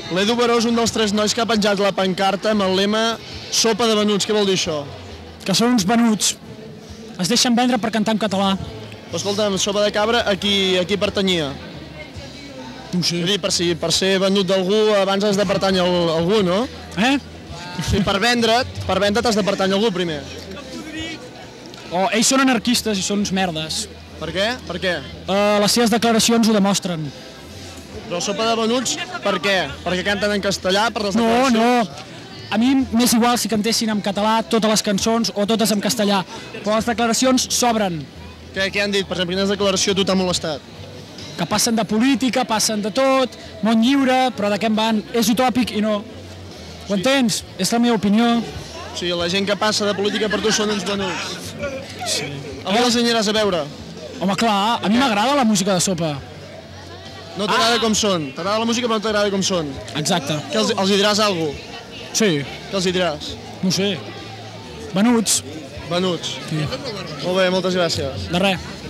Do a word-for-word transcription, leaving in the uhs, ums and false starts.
L'Edu Baró és un dels tres nois que ha penjat la pancarta amb el lema Sopa de venuts. Què vol dir això? Que són uns venuts. Es deixen vendre per cantar en català. Però escolta'm, Sopa de Cabra, a qui, a qui pertanyia? No sé. És a dir, per, si, per ser venut d'algú, abans has de pertànyer a algú, no? Eh? Sí, per vendre't, per vendre't has de pertànyer a algú primer. Oh, ells són anarquistes i són uns merdes. Per què? Per què? Uh, les seves declaracions ho demostren. Però Sopa de venuts, per què? Perquè canten en castellà, per les No, declaracions? no. A mi m'és igual si cantessin en català totes les cançons o totes en castellà, però les declaracions sobren. Què, què han dit? Per exemple, quina declaració tu t'ha molestat? Que passen de política, passen de tot, món lliure, però de què en van? És utòpic i no. Ho entens? És la meva opinió. O sigui, la gent que passa de política per tu són uns venuts. Sí. Avui els aniràs a veure? Home, clar, a mi m'agrada la música de Sopa. No t'agrada com són. T'agrada la música però no t'agrada com són. Exacte. Que els, els hi diràs alguna cosa? Sí. Què els hi diràs? No sé. Venuts. Venuts. Sí. Molt bé, moltes gràcies. De res.